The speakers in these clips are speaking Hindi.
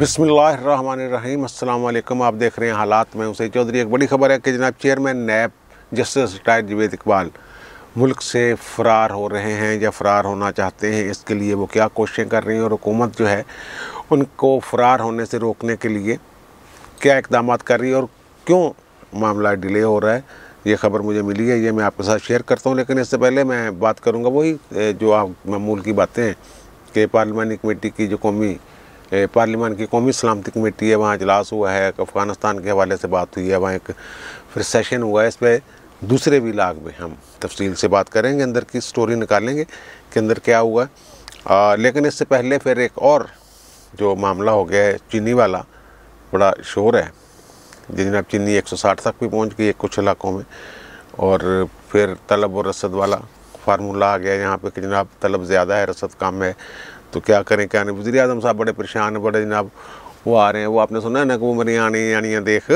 बिस्मिल्लाहिर्रहमानिर्रहीम। अस्सलाम वालेकुम। आप देख रहे हैं हालात में हुसैन चौधरी। एक बड़ी खबर है कि जनाब chairman NAB justice retired Javed Iqbal मुल्क से फ़रार हो रहे हैं या फ़रार होना चाहते हैं। इसके लिए वो क्या कोशिशें कर रही हैं और हुकूमत जो है उनको फ़रार होने से रोकने के लिए क्या इक़दाम कर रही है और क्यों मामला डिले हो रहा है, ये खबर मुझे मिली है, ये मैं आपके साथ शेयर करता हूँ। लेकिन इससे पहले मैं बात करूँगा वही जो आप मामूल की बातें हैं कि पार्लिमानी कमेटी की जो पार्लिमान की कौमी सलामती कमेटी है, वहाँ इजलास हुआ है, अफ़गानिस्तान के हवाले से बात हुई है, वहाँ एक फिर सेशन हुआ है। इस पर दूसरे व्लॉग में हम तफसील से बात करेंगे, अंदर की स्टोरी निकालेंगे कि अंदर क्या हुआ। लेकिन इससे पहले फिर एक और जो मामला हो गया है चीनी वाला, बड़ा शोर है जनाब। चीनी 160 तक भी पहुँच गई है कुछ इलाकों में। और फिर तलब और रसद वाला फार्मूला आ गया यहाँ पे कि जनाब तलब ज़्यादा है, रसद कम है, तो क्या करें क्या नहीं। वज़ीर आज़म साहब बड़े परेशान हैं, बड़े जनाब वो आ रहे हैं। वो आपने सुना है ना कि वो मेरी आनियाँ देख,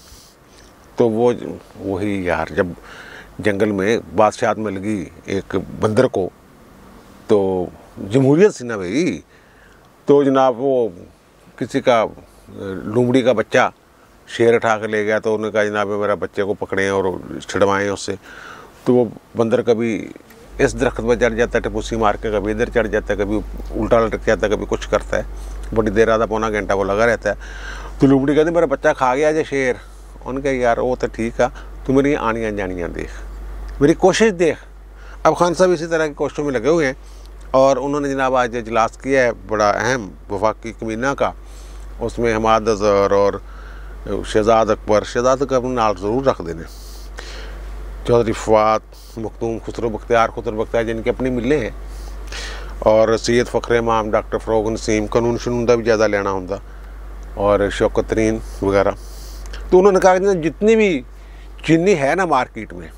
तो वो वही यार, जब जंगल में बादशाह मिल गई एक बंदर को, तो जमहूरियत सी ना भाई, तो जनाब वो किसी का लूमड़ी का बच्चा शेर उठा कर ले गया, तो उन्होंने कहा जनाब मेरा बच्चे को पकड़ें और छिड़वाएँ उससे। तो वो बंदर कभी इस दरख्त पर चढ़ जाता है टिपुसी मार के, कभी इधर चढ़ जाता है, कभी उल्टा लटक जाता है, कभी कुछ करता है। बड़ी देर आधा पौना घंटा वो लगा रहता है। तो लुमड़ी कहती मेरा बच्चा खा गया जो शेर। उनका यार वो तो ठीक है, तू मेरी आनियाँ जानियाँ देख, मेरी कोशिश देख। अब खान साहब इसी तरह की कोशिशों में लगे हुए हैं और उन्होंने जनाब आज इजलास किया है बड़ा अहम वफाकी कमीना का। उसमें हमाद अज़हर और शहजाद अकबर नाल ज़रूर रख देने, चौधरी फवाद, मखदूम, खुसरो बख्तियार जिनके अपनी मिले हैं, और सैयद फ़खर इमाम, डॉक्टर फ़रोग़ नसीम, कानून शनून का भी ज़्यादा लेना होंगे, और शौकत तरीन वगैरह। तो उन्होंने कहा कि जितनी भी चीनी है ना मार्केट में,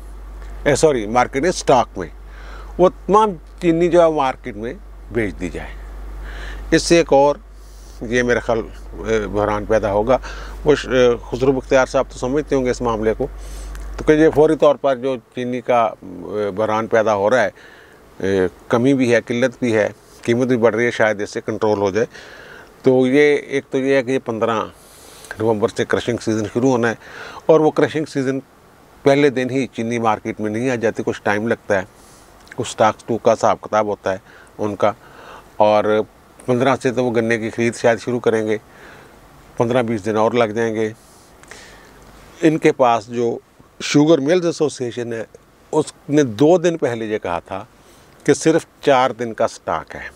मार्केट में स्टॉक में, वो तमाम चीनी जो है मार्केट में बेच दी जाए। इससे एक और ये मेरा ख्याल बहरान पैदा होगा। वो खुसरो बख्तियार साहब तो समझते होंगे इस मामले को, तो कि ये फौरी तौर पर जो चीनी का बहरान पैदा हो रहा है, कमी भी है, किल्लत भी है, कीमत भी बढ़ रही है, शायद इससे कंट्रोल हो जाए। तो ये एक तो ये है कि 15 नवंबर से क्रशिंग सीज़न शुरू होना है, और वो क्रशिंग सीज़न पहले दिन ही चीनी मार्केट में नहीं आ जाती, कुछ टाइम लगता है, कुछ स्टॉक का हिसाब किताब होता है उनका। और 15 से तो वो गन्ने की ख़रीद शायद शुरू करेंगे, 15-20 दिन और लग जाएंगे। इनके पास जो शुगर मिल्स एसोसिएशन है, उसने 2 दिन पहले ये कहा था कि सिर्फ 4 दिन का स्टॉक है,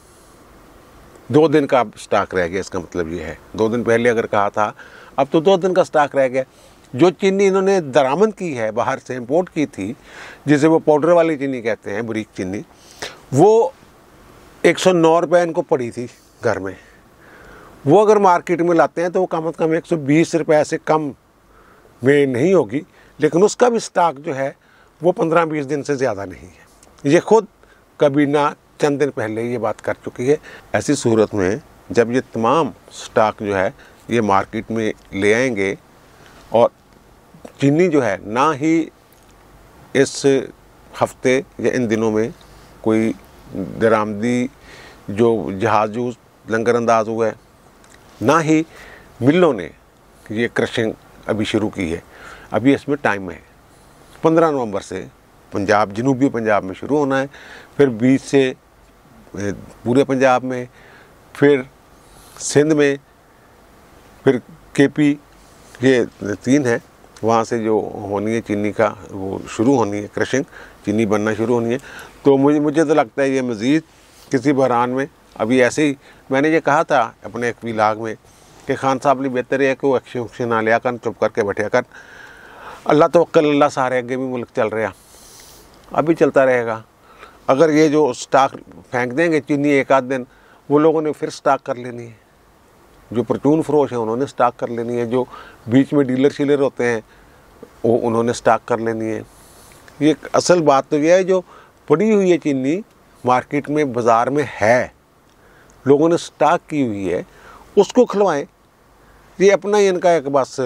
2 दिन का स्टॉक रह गया। इसका मतलब ये है 2 दिन पहले अगर कहा था, अब तो 2 दिन का स्टॉक रह गया। जो चीनी इन्होंने दरामद की है, बाहर से इंपोर्ट की थी, जिसे वो पाउडर वाली चीनी कहते हैं, बारीक चीनी, वो 109 रुपये इनको पड़ी थी घर में। वो अगर मार्केट में लाते हैं तो वो कम से कम 120 रुपये से कम में नहीं होगी, लेकिन उसका भी स्टॉक जो है वो 15-20 दिन से ज़्यादा नहीं है। ये खुद कबीना चंद दिन पहले ये बात कर चुकी है। ऐसी सूरत में जब ये तमाम स्टॉक जो है ये मार्केट में ले आएंगे, और चीनी जो है ना ही इस हफ्ते या इन दिनों में कोई दरामदी जो जहाज़ लंगर अंदाज हुआ है, ना ही मिलों ने ये क्रशिंग अभी शुरू की है। अभी इसमें टाइम है। 15 नवंबर से पंजाब, जनूबी पंजाब में शुरू होना है, फिर 20 से पूरे पंजाब में, फिर सिंध में, फिर केपी, ये 3 है, वहाँ से जो होनी है चीनी का वो शुरू होनी है, क्रशिंग चीनी बनना शुरू होनी है। तो मुझे तो लगता है ये मज़ीद किसी बहरान में, अभी ऐसे ही मैंने ये कहा था अपने एक व्लॉग में कि खान साहब लिए बेहतर है कि वो एक्शन ना लिया कर, चुप करके बैठे कर। अल्लाह तवक्कल अल्लाह सारे, आगे भी मुल्क चल रहा, अभी चलता रहेगा। अगर ये जो स्टॉक फेंक देंगे चीनी एक आध दिन, वो लोगों ने फिर स्टॉक कर लेनी है। जो परचून फरोश हैं उन्होंने स्टॉक कर लेनी है, जो बीच में डीलर शीलर होते हैं वो उन्होंने स्टॉक कर लेनी है। ये असल बात तो यह है, जो पड़ी हुई है चीनी मार्केट में, बाज़ार में है, लोगों ने स्टॉक की हुई है, उसको खिलवाएं। ये अपना ही इनका एक बस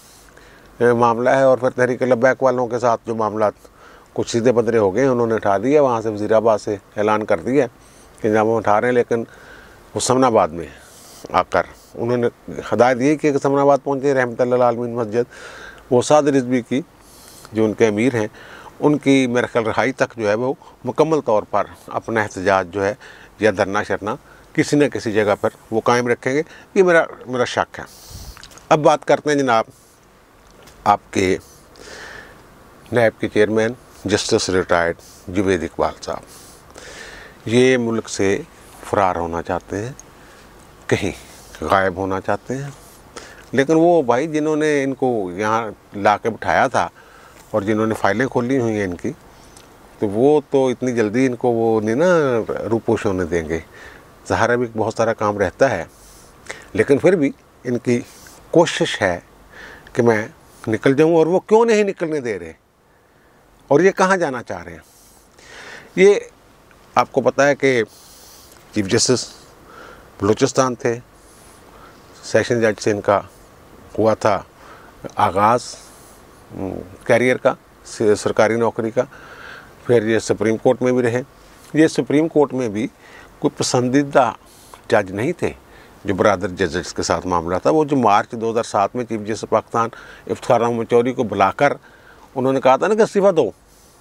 मामला है। और फिर तहरीक लब्बैक वालों के साथ जो मामला कुछ सीधे पदरे हो गए, उन्होंने उठा दिया, वहाँ से वज़ीराबाद से ऐलान कर दिया कि जब हम उठा रहे हैं, लेकिन हुसैनाबाद में आकर उन्होंने हदायत दी कि समनाबाद पहुँचे रहमतुल्लाह आलमीन मस्जिद, वो साद रिजवी की जो उनके अमीर हैं उनकी मेरे ख्याल रहाई तक जो है वो मुकम्मल तौर पर अपना एहतजाज जो है या धरना शरना किसी न किसी जगह पर वो कायम रखेंगे, ये मेरा शक है। अब बात करते हैं जनाब आपके नैब के chairman justice retired Juwaid Iqbal साहब। ये मुल्क से फ़रार होना चाहते हैं, कहीं गायब होना चाहते हैं, लेकिन वो भाई जिन्होंने इनको यहाँ ला के बिठाया था और जिन्होंने फ़ाइलें खोली हुई हैं इनकी, तो वो तो इतनी जल्दी इनको वो नहीं ना रूपोश होने देंगे। ज़ाहिर भी बहुत सारा काम रहता है, लेकिन फिर भी इनकी कोशिश है कि मैं निकल जाऊं, और वो क्यों नहीं निकलने दे रहे और ये कहाँ जाना चाह रहे हैं। ये आपको पता है कि चीफ जस्टिस बलूचिस्तान थे, सेशन जज से इनका हुआ था आगाज़ कैरियर का, सरकारी नौकरी का। फिर ये सुप्रीम कोर्ट में भी रहे। ये सुप्रीम कोर्ट में भी कोई पसंदीदा जज नहीं थे जो बरादर जजेस के साथ मामला था। वो जो मार्च 2007 में चीफ जस्टिस पाकिस्तान इफ्तिखार अहमद चौधरी को बुलाकर उन्होंने कहा था ना कि इस्तीफ़ा दो,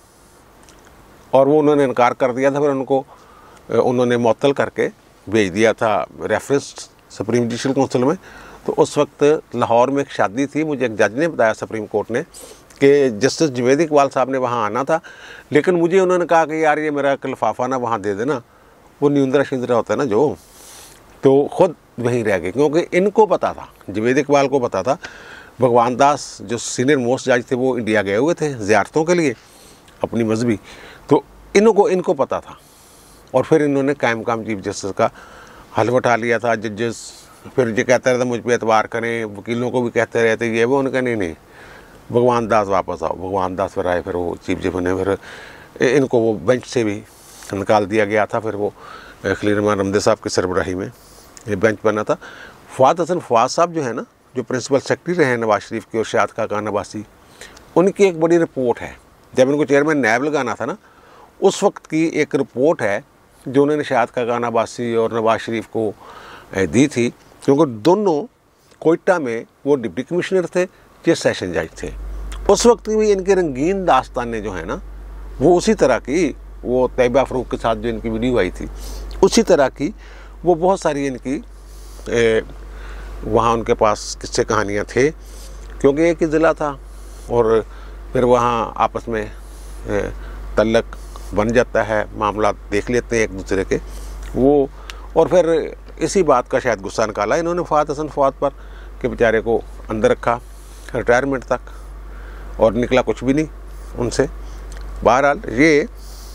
और वो उन्होंने इनकार कर दिया था। फिर उन्होंने मुअत्तल करके भेज दिया था रेफरेंस सुप्रीम जुडिशल काउंसिल में। तो उस वक्त लाहौर में एक शादी थी, मुझे एक जज ने बताया सुप्रीम कोर्ट ने कि जस्टिस जुवैद इकबाल साहब ने वहाँ आना था, लेकिन मुझे उन्होंने कहा कि यार ये मेरा लिफाफा ना वहाँ दे देना, वो न्यूंदरा शिंदरा होता है ना जो, तो ख़ुद वहीं रह गए। क्योंकि इनको पता था, जुवैद इकबाल को पता था, भगवान दास जो सीनियर मोस्ट जज थे वो इंडिया गए हुए थे ज़ियारतों के लिए अपनी मजहबी, तो इनको पता था। और फिर इन्होंने कायम काम चीफ जस्टिस का हल उठा लिया था। जजेस फिर ये कहते रहते मुझ पर एतबार करें, वकीलों को भी कहते रहते ये वो, उनका नहीं भगवान दास वापस आओ। भगवान दास फिर आए, फिर वो चीफ जज बने, फिर इनको वो बेंच से भी निकाल दिया गया था। फिर वो खलील रहमान रमदे साहब की सरबराही में ये बेंच बना था। फवाद हसन फवाद साहब जो है ना, जो प्रिंसिपल सेक्रेटरी रहे हैं नवाज शरीफ के और शाद खान अब्बासी, उनकी एक बड़ी रिपोर्ट है। जब इनको चेयरमैन नैब लगाना था ना, उस वक्त की एक रिपोर्ट है जो उन्होंने शाद खान अब्बासी और नवाज शरीफ को दी थी, क्योंकि दोनों कोयटा में वो डिप्टी कमिश्नर थे, ये सेशन जज थे। उस वक्त भी इनके रंगीन दास्तानें जो है ना, वो उसी तरह की, वो तैयबा फ़ारूक के साथ जो इनकी वीडियो आई थी उसी तरह की वो बहुत सारी इनकी वहाँ उनके पास किस्से कहानियाँ थे, क्योंकि एक ही ज़िला था और फिर वहाँ आपस में तल्लक बन जाता है, मामला देख लेते हैं एक दूसरे के वो। और फिर इसी बात का शायद गुस्सा निकाला इन्होंने फवाद हसन फवाद पर कि बेचारे को अंदर रखा रिटायरमेंट तक, और निकला कुछ भी नहीं उनसे। बहरहाल ये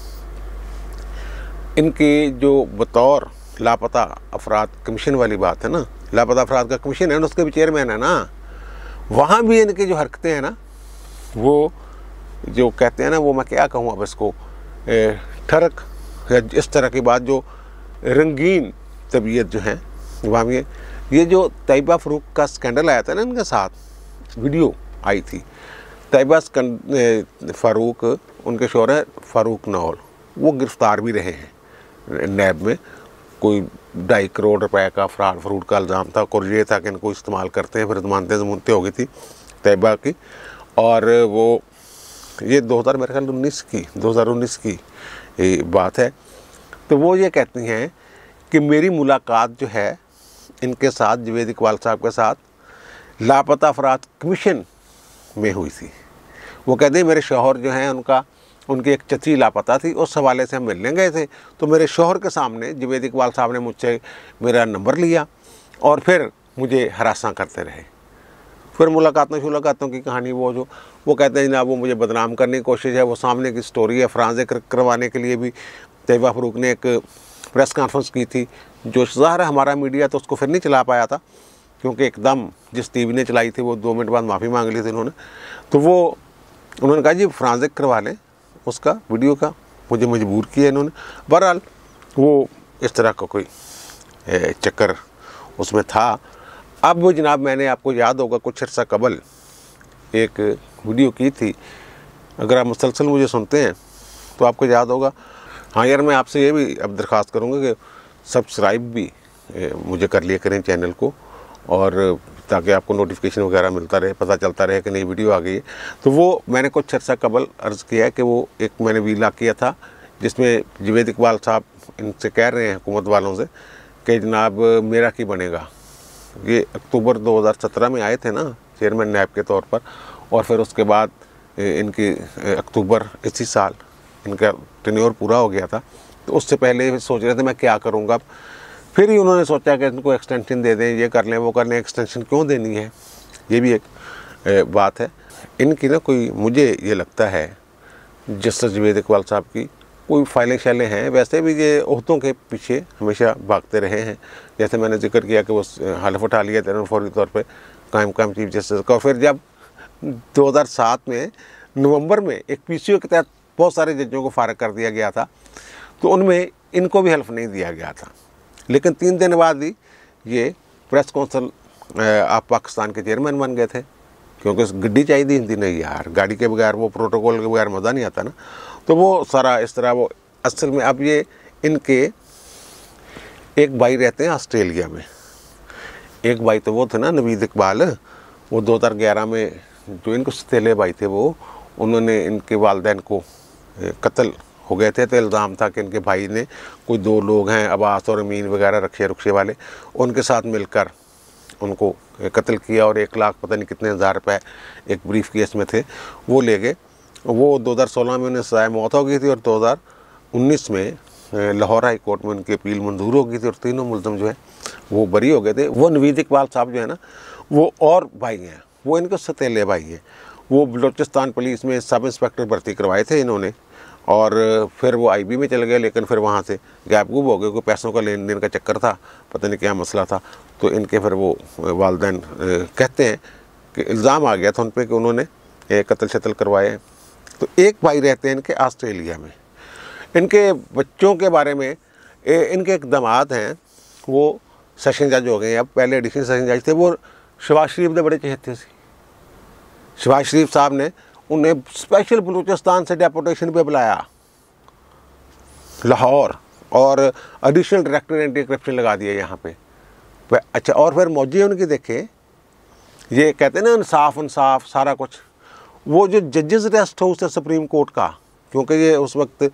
इनकी जो बतौर लापता अफराद कमीशन वाली बात है ना, लापता अफराद का कमीशन है ना, उसके भी चेयरमैन है ना, वहाँ भी इनकी जो हरकतें हैं ना, वो जो कहते हैं ना, वो मैं क्या कहूँ अब इसको, ठरक या इस तरह की बात, जो रंगीन तबीयत जो है वहाँ भी। ये जो तैयबा फ़ारूक का स्कैंडल आया था ना, इनके साथ वीडियो आई थी, तैयबा फ़ारूक उनके शौहर है फ़ारूक नौल, वो गिरफ़्तार भी रहे हैं नैब में। कोई 2.5 करोड़ रुपए का फ्रॉड का इल्ज़ाम था, और ये था कि इनको इस्तेमाल करते हैं। फिर ज़मानतें हो गई थी तैयबा की, और वो ये 2019 की बात है। तो वो ये कहती हैं कि मेरी मुलाकात जो है इनके साथ, जुवैद इकबाल साहब के साथ, लापता अफराद कमीशन में हुई थी। वो कहते हैं मेरे शौहर जो हैं उनकी एक चची लापता थी, उस हवाले से हम मिलने गए थे। तो मेरे शौहर के सामने जुवैद इकबाल साहब ने मुझसे मेरा नंबर लिया और फिर मुझे हरासा करते रहे। फिर मुलाकातों की कहानी वो कहते हैं जनाब वो मुझे बदनाम करने की कोशिश है, वो सामने की स्टोरी है। फरांज़े करवाने के लिए भी तैयबा फ़ारूक ने एक प्रेस कॉन्फ्रेंस की थी, जो ज़ाहिर है हमारा मीडिया तो उसको फिर नहीं चला पाया था, क्योंकि एकदम जिस टीवी ने चलाई थी वो 2 मिनट बाद माफ़ी मांग ली थी उन्होंने। तो उन्होंने कहा जी फरांज़े करवा लें उसका वीडियो का, मुझे मजबूर किया इन्होंने। बहरहाल वो इस तरह का कोई चक्कर उसमें था। अब वो जनाब मैंने, आपको याद होगा कुछ अर्सा कबल एक वीडियो की थी, अगर आप मुसलसल मुझे सुनते हैं तो आपको याद होगा। हाँ यार, मैं आपसे ये भी अब दरख्वास्त करूँगा कि सब्सक्राइब भी मुझे कर लिया करें चैनल को, और ताकि आपको नोटिफिकेशन वगैरह मिलता रहे, पता चलता रहे कि नई वीडियो आ गई है। तो वो मैंने कुछ अर्सा कबल अर्ज़ किया है कि वो एक मैंने वीला किया था जिसमें जावेद इकबाल साहब इनसे कह रहे हैं हुकूमत वालों से कि जनाब मेरा की बनेगा। ये अक्टूबर 2017 में आए थे ना चेयरमैन नैब के तौर पर, और फिर उसके बाद इनकी अक्टूबर इसी साल इनका टेन्योर पूरा हो गया था। तो उससे पहले सोच रहे थे मैं क्या करूँगा। फिर ही उन्होंने सोचा कि इनको एक्सटेंशन दे दें, ये कर लें वो कर लें। एक्सटेंशन क्यों देनी है, ये भी एक बात है इनकी ना। कोई मुझे ये लगता है जस्टिस जावेद इकबाल साहब की कोई फाइलें शैलें हैं। वैसे भी ये ओहदों के पीछे हमेशा भागते रहे हैं। जैसे मैंने जिक्र किया कि वो हल्फ उठा लिया था फौरी तौर पर कायम चीफ जस्टिस का। फिर जब 2007 में नवंबर में एक PCO के तहत बहुत सारे जजों को फारग कर दिया गया था, तो उनमें इनको भी हल्फ नहीं दिया गया था। लेकिन 3 दिन बाद ही ये प्रेस काउंसिल ऑफ पाकिस्तान के चेयरमैन बन गए थे, क्योंकि गड्डी चाहिए थी हिंदी नहीं यार, गाड़ी के बगैर वो प्रोटोकॉल के बगैर मज़ा नहीं आता ना। तो वो सारा इस तरह वो असल में अब ये इनके एक भाई रहते हैं ऑस्ट्रेलिया में। एक भाई तो वो थे ना नवीद इकबाल, वो 2011 में जो इनको सतीले भाई थे वो उन्होंने इनके वालिदैन को कत्ल हो गए थे। तो इल्ज़ाम था कि इनके भाई ने कोई 2 लोग हैं अब्बास और अमीन वगैरह रक्षे रुक्षे वाले, उनके साथ मिलकर उनको कत्ल किया और 1 लाख पता नहीं कितने हज़ार रुपये एक ब्रीफ केस में थे वो ले गए। वो 2016 में उन्हें सज़ाए मौत हो गई थी और 2019 में लाहौर हाई कोर्ट में उनकी अपील मंजूर हो गई थी और तीनों मुलज़म जो है वो बरी हो गए थे। वो नवीद इकबाल साहब जो है ना वो और भाई हैं, वो इनके सतीले भाई हैं। वो बलूचिस्तान पुलिस में सब इंस्पेक्टर भर्ती करवाए थे इन्होंने, और फिर वो IB में चले गए, लेकिन फिर वहाँ से गैप गुब हो गए। कोई पैसों का लेन देन का चक्कर था, पता नहीं क्या मसला था। तो इनके फिर वो वालिदैन कहते हैं कि इल्ज़ाम आ गया था उन पर कि उन्होंने कत्ल शत्ल करवाए। तो एक भाई रहते हैं इनके ऑस्ट्रेलिया में। इनके बच्चों के बारे में इनके एक दामाद हैं, वो सेशन जज हो गए, अब पहले एडिशनल सेशन जज थे। वो शहबाज शरीफ के बड़े चहेते थे। शहबाज शरीफ साहब ने उन्हें स्पेशल बलूचिस्तान से डेपुटेशन पे बुलाया लाहौर, और एडिशनल डायरेक्टर एंटी करप्शन लगा दिया यहाँ पे। अच्छा, और फिर मौजी उनकी देखे, ये कहते हैं ना इंसाफ इंसाफ सारा कुछ। वो जो जजेस रेस्ट हाउस है सुप्रीम कोर्ट का, क्योंकि ये उस वक्त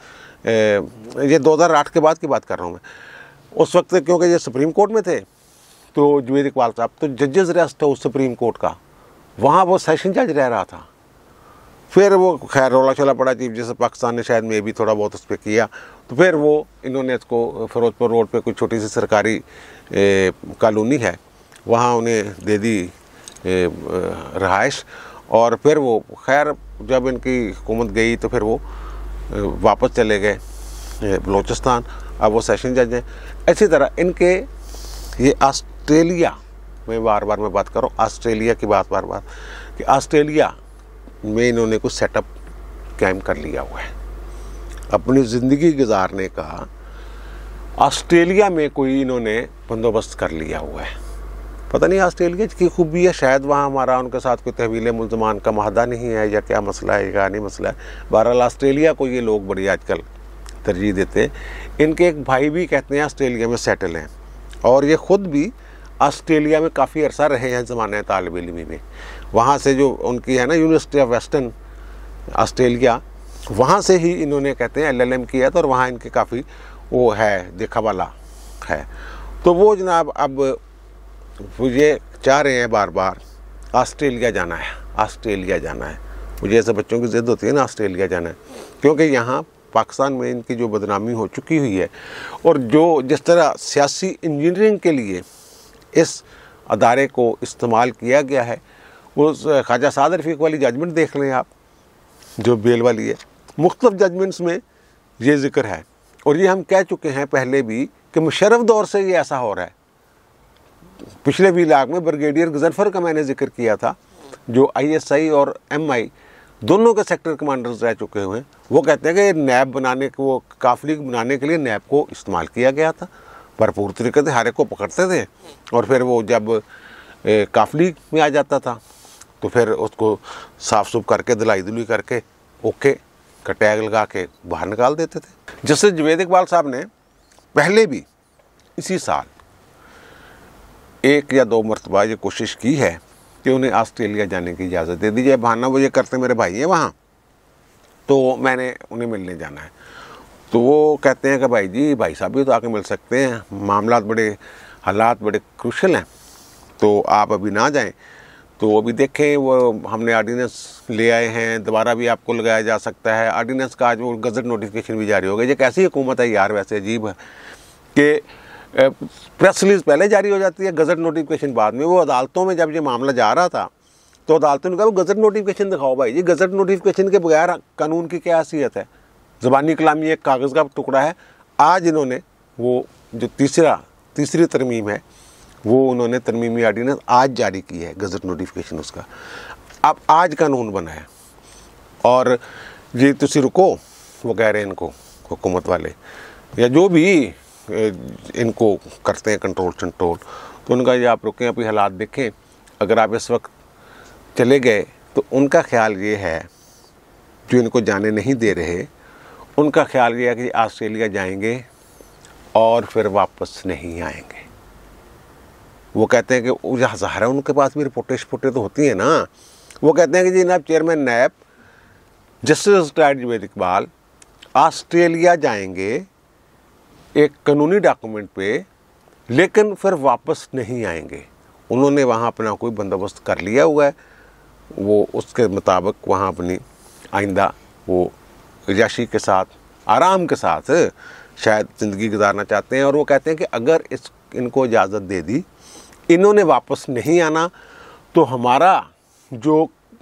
ये 2008 के बाद की बात कर रहा हूँ मैं, उस वक्त क्योंकि ये सुप्रीम कोर्ट में थे, तो जावेद इकबाल साहब तो जजेस रेस्ट हाउस सुप्रीम कोर्ट का, वहाँ वो सेशन जज रह रहा था। फिर वो खैर रोला चला पड़ा चीफ जस्टिस पाकिस्तान ने, शायद में भी थोड़ा बहुत उस पर किया। तो फिर वो इन्होंने इसको फिरोजपुर रोड पे कोई छोटी सी सरकारी कॉलोनी है, वहाँ उन्हें दे दी रहाइश। और फिर वो खैर जब इनकी हुकूमत गई तो फिर वो वापस चले गए बलूचिस्तान। अब वो सेशन जज हैं। इसी तरह इनके ये ऑस्ट्रेलिया में बार बार मैं बात कर रहा हूँ, ऑस्ट्रेलिया की बात बार बार, कि ऑस्ट्रेलिया में इन्होंने कुछ सेटअप कायम कर लिया हुआ है अपनी ज़िंदगी गुजारने का। ऑस्ट्रेलिया में कोई इन्होंने बंदोबस्त कर लिया हुआ है। पता नहीं ऑस्ट्रेलिया की खूबी है, शायद वहाँ हमारा उनके साथ कोई तहवील मुल्ज़मान का माहदा नहीं है, या क्या मसला है या नहीं मसला है। बहरहाल ऑस्ट्रेलिया को ये लोग बड़ी आजकल तरजीह देते हैं। इनके एक भाई भी कहते हैं ऑस्ट्रेलिया में सेटल हैं, और ये ख़ुद भी ऑस्ट्रेलिया में काफ़ी अरसा रहे हैं ज़माने तालिब इल्मी में। वहाँ से जो उनकी है ना यूनिवर्सिटी ऑफ वेस्टर्न ऑस्ट्रेलिया, वहाँ से ही इन्होंने कहते हैं LLM किया था, और वहाँ इनके काफ़ी वो है देखा वाला है। तो वो जनाब अब ये चाह रहे हैं बार बार ऑस्ट्रेलिया जाना है, ऑस्ट्रेलिया जाना है। मुझे ऐसे बच्चों की ज़िद होती है ना ऑस्ट्रेलिया जाना है, क्योंकि यहाँ पाकिस्तान में इनकी जो बदनामी हो चुकी हुई है, और जो जिस तरह सियासी इंजीनियरिंग के लिए इस अदारे को इस्तेमाल किया गया है, वो ख्वाजा साद रफ़ीक वाली जजमेंट देख लें आप, जो बेल वाली है। मुख्तलिफ जजमेंट्स में ये ज़िक्र है, और ये हम कह चुके हैं पहले भी कि मुशर्रफ दौर से ये ऐसा हो रहा है। पिछले विलाग में ब्रिगेडियर गजनफर का मैंने जिक्र किया था, जो ISI और MI दोनों के सेक्टर कमांडर्स रह चुके हुए हैं। वो कहते हैं कि नैब बनाने को, वो काफिली बनाने के लिए नैब को इस्तेमाल किया गया था, भरपूर तरीके से हर एक को पकड़ते थे, और फिर वो जब काफिली में आ जाता था तो फिर उसको साफ सुफ करके धुलाई धुलाई करके ओके का टैग लगा के बाहर निकाल देते थे। जस्टिस जावेद इकबाल साहब ने पहले भी इसी साल 1 या 2 मरतबा ये कोशिश की है कि उन्हें ऑस्ट्रेलिया जाने की इजाज़त दे दीजिए। बहाना वो ये करते मेरे भाई हैं वहाँ, तो मैंने उन्हें मिलने जाना है। तो वो कहते हैं कि भाई जी, भाई साहब भी तो आके मिल सकते हैं, हालात बड़े क्रूशल हैं, तो आप अभी ना जाएं। तो अभी देखें, वो हमने आर्डीनेंस ले आए हैं, दोबारा भी आपको लगाया जा सकता है। आर्डीनेंस का आज वो गज़ट नोटिफिकेशन भी जारी हो गया। ये कैसी हुकूमत है यार, वैसे अजीब है कि प्रेस रिलीज पहले जारी हो जाती है, गज़ट नोटिफिकेशन बाद में। वो अदालतों में जब ये मामला जा रहा था तो अदालतों ने कहा वो गज़ट नोटिफिकेशन दिखाओ भाई जी, गज़ट नोटिफिकेशन के बगैर कानून की क्या हैसियत है। ज़बानी कलामी एक कागज़ का टुकड़ा है। आज इन्होंने वो जो तीसरी तरमीम है, वो उन्होंने तरमीमी आर्डीनेंस आज जारी की है, गज़ट नोटिफिकेशन उसका। अब आज कानून बना है और ये तुसी रुको, वो कह रहे हैं इनको हुकूमत वाले या जो भी इनको करते हैं कंट्रोल, तो उनका ये आप रुकें, अभी हालात देखें। अगर आप इस वक्त चले गए तो उनका ख्याल ये है, जो इनको जाने नहीं दे रहे, उनका ख्याल ये है कि ऑस्ट्रेलिया जाएंगे और फिर वापस नहीं आएंगे। वो कहते हैं कि ज़ाहिर है उनके पास भी रिपोर्टें तो होती हैं ना। वो कहते हैं कि जी जनाब chairman NAB justice retired Javed Iqbal Australia जाएंगे एक कानूनी डॉक्यूमेंट पे, लेकिन फिर वापस नहीं आएंगे। उन्होंने वहाँ अपना कोई बंदोबस्त कर लिया हुआ है, वो उसके मुताबिक वहाँ अपनी आइंदा वो याशी के साथ, आराम के साथ शायद ज़िंदगी गुजारना चाहते हैं। और वो कहते हैं कि अगर इनको इजाज़त दे दी, इन्होंने वापस नहीं आना, तो हमारा जो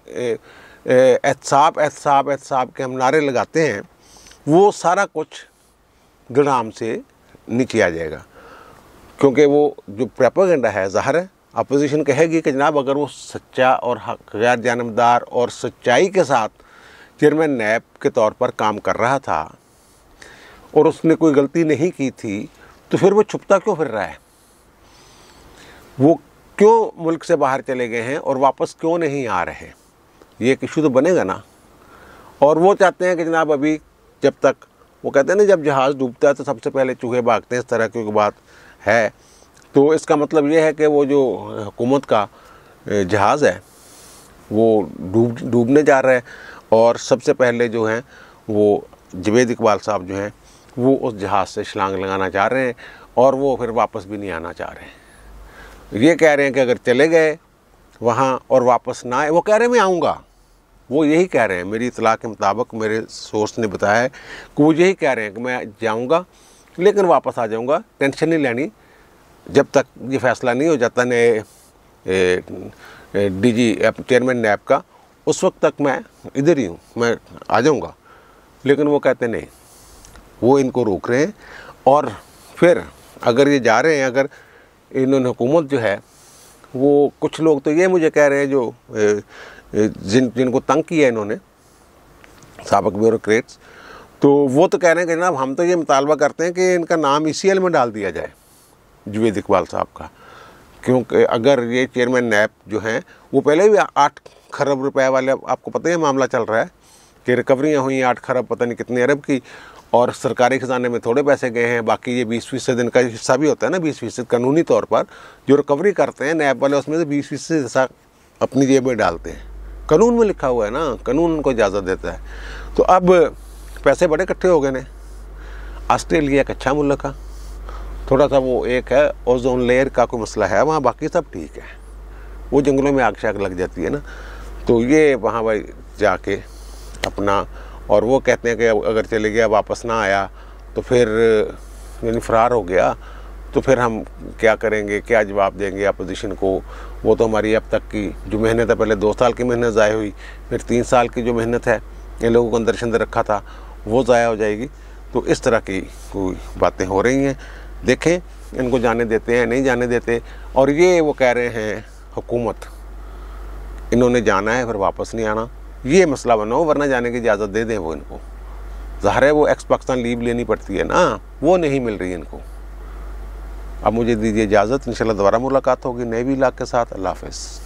एहतसाब के हम नारे लगाते हैं, वो सारा कुछ गुलाम से नीचे आ जाएगा। क्योंकि वो जो प्रोपेगेंडा है, ज़ाहिर है अपोजिशन कहेगी कि जनाब अगर वो सच्चा और गैर जानबदार और सच्चाई के साथ चेयरमैन नैब के तौर पर काम कर रहा था और उसने कोई गलती नहीं की थी, तो फिर वो छुपता क्यों फिर रहा है, वो क्यों मुल्क से बाहर चले गए हैं और वापस क्यों नहीं आ रहे। ये एक इशू तो बनेगा ना। और वो चाहते हैं कि जनाब अभी जब तक, वो कहते हैं ना जब जहाज़ डूबता है तो सबसे पहले चूहे भागते हैं, इस तरह की बात है। तो इसका मतलब ये है कि वो जो हुकूमत का जहाज़ है वो डूबने जा रहा है और सबसे पहले जो हैं वो जावेद इकबाल साहब जो हैं वो उस जहाज़ से छलांग लगाना चाह रहे हैं और वो फिर वापस भी नहीं आना चाह रहे हैं। ये कह रहे हैं कि अगर चले गए वहाँ और वापस ना आए, वो कह रहे हैं मैं आऊँगा, वो यही कह रहे हैं। मेरी इतला के मुताबिक मेरे सोर्स ने बताया है कि वो यही कह रहे हैं कि मैं जाऊँगा लेकिन वापस आ जाऊँगा, टेंशन नहीं लेनी, जब तक ये फ़ैसला नहीं हो जाता नए डीजी चेयरमैन नैब का, उस वक्त तक मैं इधर ही हूँ, मैं आ जाऊँगा। लेकिन वो कहते नहीं, वो इनको रोक रहे हैं। और फिर अगर ये जा रहे हैं, अगर इन्होंने हुकूमत जो है वो, कुछ लोग तो ये मुझे कह रहे हैं जो जिनको तंग किया इन्होंने साबिक ब्यूरोक्रेट्स, तो वो तो कह रहे हैं कि जनाब हम तो ये मुतालबा करते हैं कि इनका नाम ECL में डाल दिया जाए, जावेद इकबाल साहब का। क्योंकि अगर ये चेयरमैन नैब जो हैं वो पहले भी 8 खरब रुपए वाले, आपको पता है मामला चल रहा है कि रिकवरियाँ हुई 8 खरब पता नहीं कितने अरब की, और सरकारी ख़जाने में थोड़े पैसे गए हैं। बाकी ये 20% इनका हिस्सा भी होता है ना, 20% कानूनी तौर पर जो रिकवरी करते हैं नैब वाले, उसमें से 20% हिस्सा अपनी जेब में डालते हैं। कानून में लिखा हुआ है ना, कानून उनको इजाज़त देता है। तो अब पैसे बड़े इकट्ठे हो गए ने। ऑस्ट्रेलिया एक अच्छा मुल्क है, थोड़ा सा वो एक है ओजोन लेयर का कोई मसला है वहाँ, बाकी सब ठीक है। वो जंगलों में आग शाग लग जाती है ना, तो ये वहाँ भाई जाके अपना, और वो कहते हैं कि अगर चले गया वापस ना आया तो फिर यानी फ़रार हो गया तो फिर हम क्या करेंगे, क्या जवाब देंगे अपोजिशन को। वो तो हमारी अब तक की जो मेहनत है, पहले 2 साल की मेहनत ज़ाया हुई, फिर 3 साल की जो मेहनत है इन लोगों को अंदर शंदर रखा था वो ज़ाया हो जाएगी। तो इस तरह की कोई बातें हो रही हैं। देखें इनको जाने देते हैं नहीं जाने देते। और ये वो कह रहे हैं हुकूमत, इन्होंने जाना है फिर वापस नहीं आना, ये मसला बना हो, वरना जाने की इजाज़त दे दें वो इनको। ज़ाहिर है वो एक्स पाकिस्तान लीव लेनी पड़ती है ना, वो नहीं मिल रही इनको। अब मुझे दीजिए इजाज़त, इंशाल्लाह दोबारा मुलाकात होगी नए व्लॉग के साथ। अल्लाह हाफ़िज़।